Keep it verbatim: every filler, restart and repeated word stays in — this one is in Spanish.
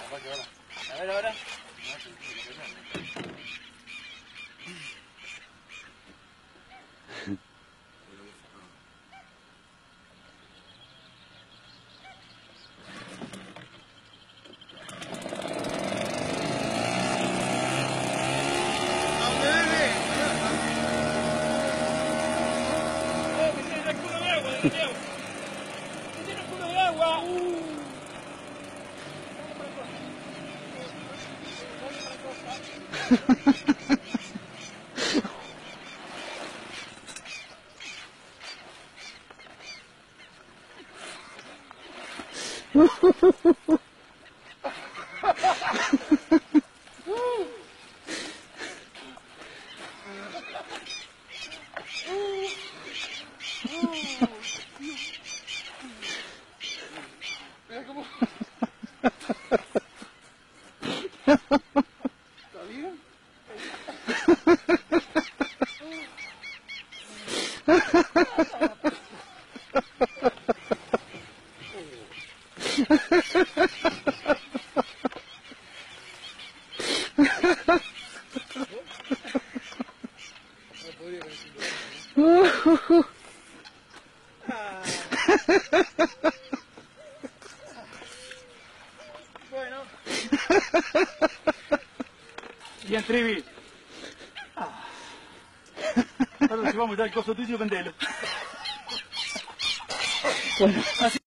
A ver ahora. ¿Está bien? Bueno. Bien, Trivi. Ah. Ahora si vamos a dar el coso tuyo, vendelo. Bueno, así.